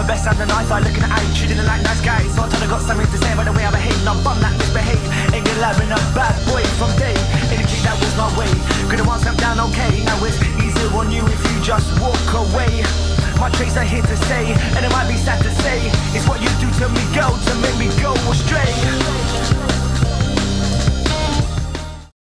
the best and the nice. I looking at how you treating it like nice guys. Not till I got something to say about the way I behave. Not bum that misbehave. Ain't gonna lie, been a bad boy from day. Anything that was my way. Could've once stepped down, okay. Now it's easier on you if you just walk away. My traits are here to stay, and